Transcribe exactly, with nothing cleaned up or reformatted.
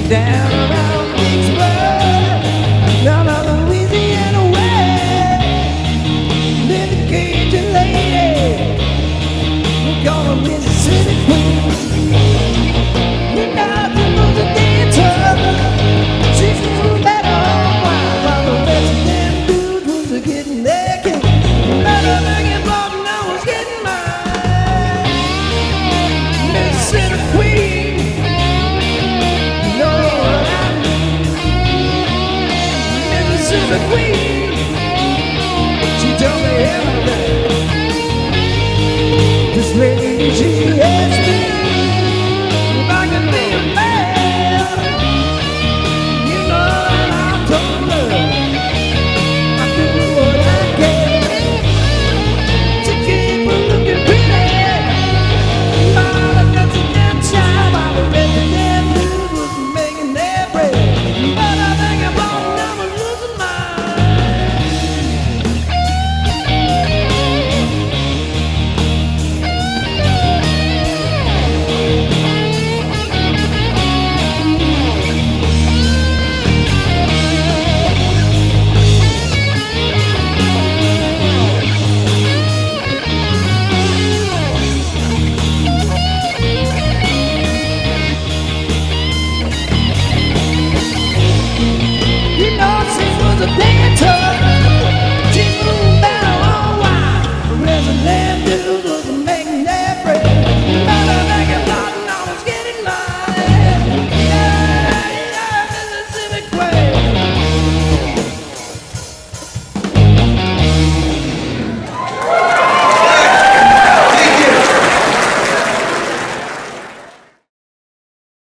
down around Vicksburg, down on Louisiana way. There's a Cajun lady, we call her Mississippi Queen. And now she was a dancer, she was better on wine, while the rest of them dudes was a getting their king. Better making blood and I was getting mine. Mississippi Queen, you know what I mean. Mississippi Queen.